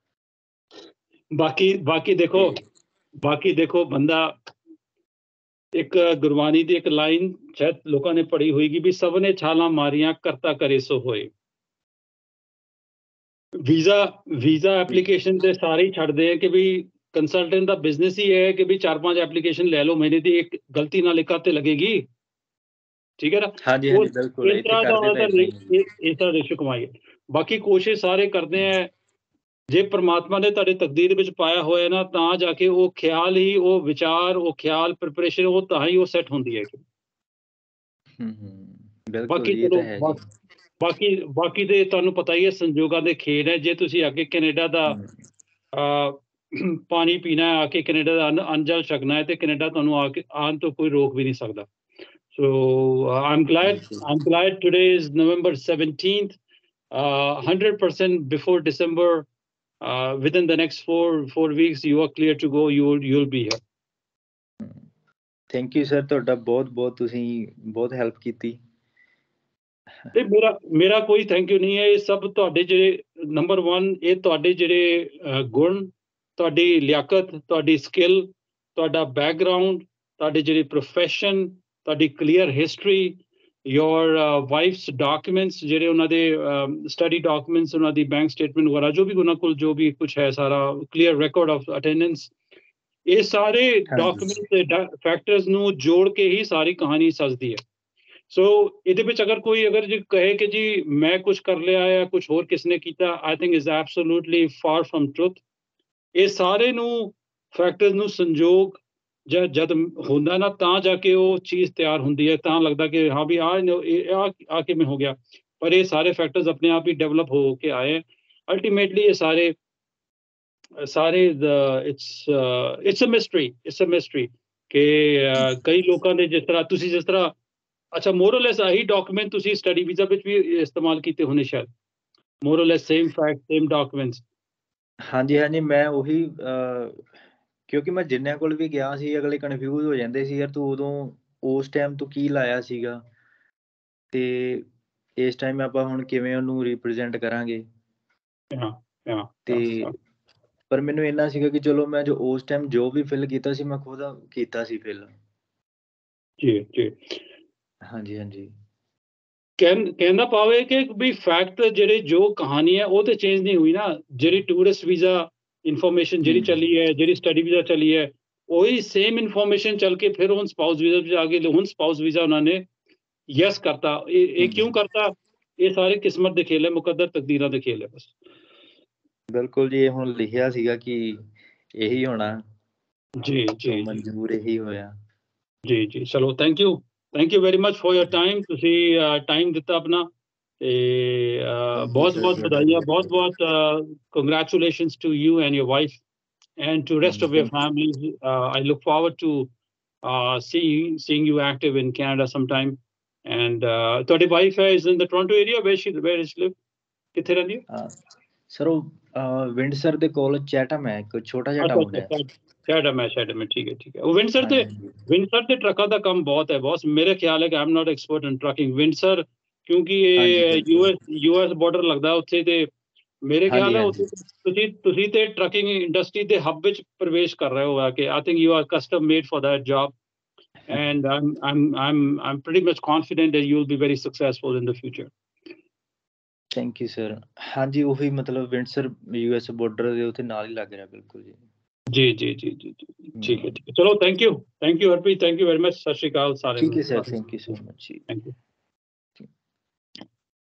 ਬਾਕੀ ਦੇਖੋ ਬੰਦਾ, ਇੱਕ ਗੁਰਬਾਣੀ ਦੀ ਇੱਕ ਲਾਈਨ ਸ਼ਾਇਦ ਲੋਕਾਂ ਨੇ ਪੜ੍ਹੀ ਹੋਏਗੀ ਵੀ ਸਭ ਨੇ ਛਾਲਾਂ ਮਾਰੀਆਂ ਕਰਤਾ ਕਰੇ ਸੋ ਹੋਏ। ਵੀਜ਼ਾ ਐਪਲੀਕੇਸ਼ਨ ਤੇ ਸਾਰੇ ਹੀ ਛੱਡਦੇ ਆ ਕਿ ਵੀ ਕੰਸਲਟੈਂਟ ਦਾ ਬਿਜ਼ਨਸ ਹੀ ਹੈ ਕਿ ਵੀ 4-5 ਐਪਲੀਕੇਸ਼ਨ ਲੈ ਲਓ ਮਹੀਨੇ ਦੀ, ਇੱਕ ਗਲਤੀ ਨਾਲ ਇੱਕ ਹੱਥ ਲੱਗੇਗੀ, ਠੀਕ ਹੈ ਨਾ। ਹਾਂਜੀ ਬਿਲਕੁਲ, ਇਸ ਇੱਥੇ ਤਰ੍ਹਾਂ ਕਰਦੇ ਤਾਂ ਏਦਾਂ ਹੀ ਇਸ ਤਰ੍ਹਾਂ ਰੇਸ਼ੋ ਕਮਾਈ। ਬਾਕੀ ਕੋਸ਼ਿਸ਼ ਸਾਰੇ ਕਰਦੇ ਆ, ਜੇ ਪ੍ਰਮਾਤਮਾ ਨੇ ਤੁਹਾਡੇ ਤਕਦੀਰ ਵਿੱਚ ਪਾਇਆ ਹੋਇਆ ਨਾ, ਤਾਂ ਜਾ ਕੇ ਉਹ ਖਿਆਲ ਹੀ, ਉਹ ਵਿਚਾਰ, ਉਹ ਖਿਆਲ ਪ੍ਰਿਪਰੇਸ਼ਨ, ਉਹ ਤਾਂ ਹੀ ਉਹ ਸੈੱਟ ਹੁੰਦੀ ਹੈ। ਬਿਲਕੁਲ ਬਾਕੀ ਜੀ, ਇਹ ਚਲੋ ਤਾਂ ਹੈ ਜੀ। ਬਾਕੀ ਦੇ ਤੁਹਾਨੂੰ ਪਤਾ ਹੀ ਹੈ, ਸੰਜੋਗਾਂ ਦੇ ਖੇਡ ਹੈ। ਜੇ ਤੁਸੀਂ ਅੱਗੇ ਕੈਨੇਡਾ ਦਾ ਪਾਣੀ ਪੀਣਾ ਹੈ, ਆ ਕੇ ਕੈਨੇਡਾ ਦਾ ਅੰਨ-ਜਲ ਛਕਣਾ ਹੈ, ਤੇ ਕੈਨੇਡਾ ਤੁਹਾਨੂੰ ਆਉਣ ਤੋਂ ਕੋਈ ਰੋਕ ਵੀ ਨਹੀਂ ਸਕਦਾ। So I'm glad today is November 17th. 100% before December, within the next four weeks, you are clear to go. You'll be here. Thank you sir, ਤੁਹਾਡਾ ਬਹੁਤ ਤੁਸੀਂ ਬਹੁਤ ਹੈਲਪ ਕੀਤੀ। ਤੇ ਮੇਰਾ ਕੋਈ ਥੈਂਕ ਯੂ ਨਹੀਂ ਹੈ, ਇਹ ਸਭ ਤੁਹਾਡੇ ਜਿਹੜੇ ਨੰਬਰ 1, ਇਹ ਤੁਹਾਡੇ ਜਿਹੜੇ ਗੁਣ, ਤੁਹਾਡੀ ਲਿਆਕਤ, ਤੁਹਾਡੀ ਸਕਿੱਲ, ਤੁਹਾਡਾ ਬੈਕਗਰਾਉਂਡ, ਤੁਹਾਡੇ ਜਿਹੜੇ ਪ੍ਰੋਫੈਸ਼ਨ, ਤੁਹਾਡੀ clear history, your wife's documents, ਜਿਹੜੇ ਉਹਨਾਂ ਦੇ ਸਟੱਡੀ ਡਾਕੂਮੈਂਟਸ, ਉਹਨਾਂ ਦੀ ਬੈਂਕ ਸਟੇਟਮੈਂਟ ਵਗੈਰਾ, ਜੋ ਵੀ ਉਹਨਾਂ ਕੋਲ ਜੋ ਵੀ ਕੁਛ ਹੈ, ਸਾਰਾ ਕਲੀਅਰ ਰਿਕਾਰਡ ਆਫ ਅਟੈਂਡੈਂਸ, ਇਹ ਸਾਰੇ ਡਾਕੂਮੈਂਟ ਤੇ ਫੈਕਟਰਸ ਨੂੰ ਜੋੜ ਕੇ ਹੀ ਸਾਰੀ ਕਹਾਣੀ ਸਜਦੀ ਹੈ। ਸੋ ਇਹਦੇ ਵਿੱਚ ਅਗਰ ਜੇ ਕਹੇ ਕਿ ਜੀ ਮੈਂ ਕੁਝ ਕਰ ਲਿਆ ਜਾਂ ਕੁਝ ਹੋਰ ਕਿਸ ਨੇ ਕੀਤਾ, I think is absolutely far from truth. ਇਹ ਸਾਰੇ ਨੂੰ ਫੈਕਟਰਸ ਨੂੰ ਸੰਜੋਗ ਜਦ ਹੁੰਦਾ ਨਾ, ਤਾਂ ਜਾ ਕੇ ਉਹ ਚੀਜ਼ ਤਿਆਰ ਹੁੰਦੀ ਹੈ, ਤਾਂ ਲੱਗਦਾ ਕਿ ਹਾਂ ਵੀ ਆ ਕਿਵੇਂ ਹੋ ਗਿਆ। ਪਰ ਇਹ ਸਾਰੇ ਫੈਕਟਰਸ ਆਪਣੇ ਆਪ ਹੀ ਡਿਵੈਲਪ ਹੋ ਕੇ ਆਏ। ਅਲਟੀਮੇਟਲੀ ਇਹ ਸਾਰੇ ਇਟਸ ਅ ਮਿਸਟਰੀ ਕਿ ਕਈ ਲੋਕਾਂ ਦੇ ਜਿਸ ਤਰ੍ਹਾਂ ਅੱਛਾ, ਮੋਰਲੈਸ ਆਹੀ ਡਾਕੂਮੈਂਟ ਤੁਸੀਂ ਸਟੱਡੀ ਵੀਜ਼ਾ ਵਿੱਚ ਵੀ ਇਸਤੇਮਾਲ ਕੀਤੇ ਹੋਣੇ ਸ਼ਾਇਦ, more or less same fact, same documents. ਹਾਂਜੀ ਮੈਂ ਉਹੀ ਕਿਉਂਕਿ ਮੈਂ ਜਿੰਨਿਆਂ ਕੋਲ ਵੀ ਗਿਆ ਸੀ, ਅਗਲੇ ਕਨਫਿਊਜ਼ ਹੋ ਜਾਂਦੇ ਸੀ, ਯਾਰ ਤੂੰ ਉਦੋਂ ਉਸ ਟਾਈਮ ਤੂੰ ਕੀ ਲਾਇਆ ਸੀਗਾ, ਤੇ ਇਸ ਟਾਈਮ ਆਪਾਂ ਹੁਣ ਕਿਵੇਂ ਉਹਨੂੰ ਰਿਪਰੈਜ਼ੈਂਟ ਕਰਾਂਗੇ। ਤੇ ਪਰ ਮੈਨੂੰ ਇੰਨਾ ਸੀਗਾ ਕਿ ਚਲੋ ਮੈਂ ਜੋ ਉਸ ਟਾਈਮ ਜੋ ਵੀ ਫਿਲ ਕੀਤਾ ਸੀ, ਮੈਂ ਖੁਦ ਕੀਤਾ ਸੀ ਫਿਲ। ਜੀ ਹਾਂਜੀ ਕਹਿੰਦਾ ਪਾਵੇ ਕਿ ਵੀ ਫੈਕਟ ਜਿਹੜੇ ਜੋ ਕਹਾਣੀ ਹੈ ਉਹ ਤੇ ਚੇਂਜ ਨਹੀਂ ਹੋਈ ਨਾ। ਜਿਹੜੀ ਟੂਰਿਸਟ ਵੀਜ਼ਾ ਇਨਫੋਰਮੇਸ਼ਨ ਜਿਹੜੀ ਚੱਲੀ ਹੈ, ਜਿਹੜੀ ਸਟੱਡੀ ਵੀਜ਼ਾ ਚੱਲੀ ਹੈ, ਉਹੀ ਸੇਮ ਇਨਫੋਰਮੇਸ਼ਨ ਚੱਲ ਕੇ ਫਿਰ ਹੁਣ ਸਪਾਊਸ ਵੀਜ਼ਾ ਵਿੱਚ ਆ ਗਈ। ਹੁਣ ਸਪਾਊਸ ਵੀਜ਼ਾ ਉਹਨਾਂ ਨੇ ਯੈਸ ਕਰਤਾ। ਇਹ ਕਿਉਂ ਕਰਤਾ? ਇਹ ਸਾਰੇ ਕਿਸਮਤ ਦੇ ਖੇਲ ਹੈ, ਮੁਕੱਦਰ ਤਕਦੀਰਾਂ ਦੇ ਖੇਲ ਹੈ ਬਸ। ਬਿਲਕੁਲ ਜੀ, ਇਹ ਹੁਣ ਲਿਖਿਆ ਸੀਗਾ ਕਿ ਇਹੀ ਹੋਣਾ। जी तो जी जी ਮਨਜ਼ੂਰ ਇਹੀ ਹੋਇਆ। ਜੀ ਜੀ ਚਲੋ thank you very much for your time ਤੁਸੀਂ ਟਾਈਮ ਦਿੱਤਾ ਆਪਣਾ ਤੇ ਥੈਂਕ ਯੂ ਬਹੁਤ ਸਰ, ਬਹੁਤ ਤੁਹਾਡਾ ਵੀ ਵਧਾਈਆਂ ਬਹੁਤ ਬਹੁਤ ਬਹੁਤ congratulations to you and your wife and to rest of your thank you. families. I look forward to seeing you active in Canada sometime. And ਤੁਹਾਡੀ wife is in the Toronto area. Where is she live? ਕਿੱਥੇ ਰਹਿੰਦੀ ਹੈ? Sir ਉਹ Windsor ਦੇ ਕੋਲ ਚੈਟਮ ਹੈ, ਇੱਕ ਛੋਟਾ ਜਿਹਾ ਅੱਛਾ ਟਾਊਨ ਅੱਛਾ ਹੈ। ਸ਼ੈਡਮ ਹੈ ਠੀਕ ਹੈ ਉਹ ਵਿੰਡਸਰ ਹਾਂਜੀ ਤੇ ਟਰੱਕਾਂ ਦਾ ਕੰਮ ਬਹੁਤ ਹੈ ਬੌਸ ਮੇਰੇ ਖਿਆਲ ਹੈ ਕਿ I'm not expert in trucking Windsor ਕਿਉਂਕਿ ਹਾਂਜੀ ਇਹ ਬਿਲਕੁਲ। ਯੂਐਸ ਬਾਰਡਰ ਲੱਗਦਾ ਉੱਥੇ ਤੇ ਮੇਰੇ ਖਿਆਲ ਹਾਂਜੀ ਹੈ ਹਾਂਜੀ ਉੱਥੇ ਤੁਸੀਂ ਤੇ ਟਰੱਕਿੰਗ ਇੰਡਸਟਰੀ ਦੇ ਹੱਬ ਵਿੱਚ ਪ੍ਰਵੇਸ਼ ਕਰ ਰਹੇ ਹੋ ਆ ਕਿ I think you are custom made for that job and I'm pretty much confident that you'll be very successful in the future. Thank you sir. ਹਾਂਜੀ ਉਹੀ ਮਤਲਬ ਵਿੰਡਸਰ ਯੂਐਸ ਬਾਰਡਰ ਦੇ ਉੱਥੇ ਨਾਲ ਹੀ ਲੱਗ ਰਿਹਾ ਬਿਲਕੁਲ ਜੀ। ਜੀ ਠੀਕ ਹੈ ਚਲੋ thank you Harpreet thank you very much Sat Sri Akal ਸਾਰਿਆਂ ਠੀਕ ਨੂੰ ਹੈ sir, thank you so much ਜੀ। Thank you